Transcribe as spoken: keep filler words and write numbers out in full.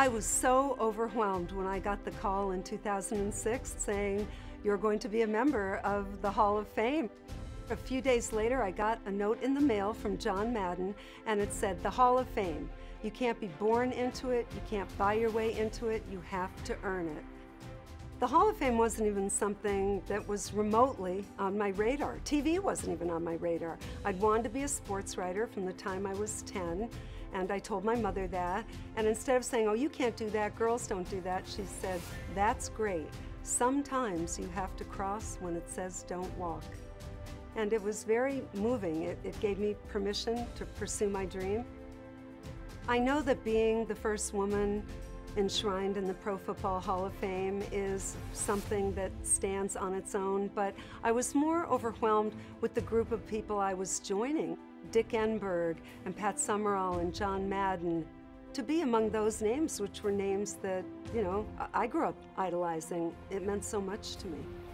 I was so overwhelmed when I got the call in two thousand six saying, "You're going to be a member of the Hall of Fame." A few days later, I got a note in the mail from John Madden, and it said, "The Hall of Fame. You can't be born into it, you can't buy your way into it, you have to earn it." The Hall of Fame wasn't even something that was remotely on my radar. T V wasn't even on my radar. I'd wanted to be a sports writer from the time I was ten, and I told my mother that. And instead of saying, "Oh, you can't do that, girls don't do that," she said, "That's great. Sometimes you have to cross when it says don't walk." And it was very moving. It, it gave me permission to pursue my dream. I know that being the first woman enshrined in the Pro Football Hall of Fame is something that stands on its own, but I was more overwhelmed with the group of people I was joining. Dick Enberg and Pat Summerall and John Madden. To be among those names, which were names that, you know, I grew up idolizing, it meant so much to me.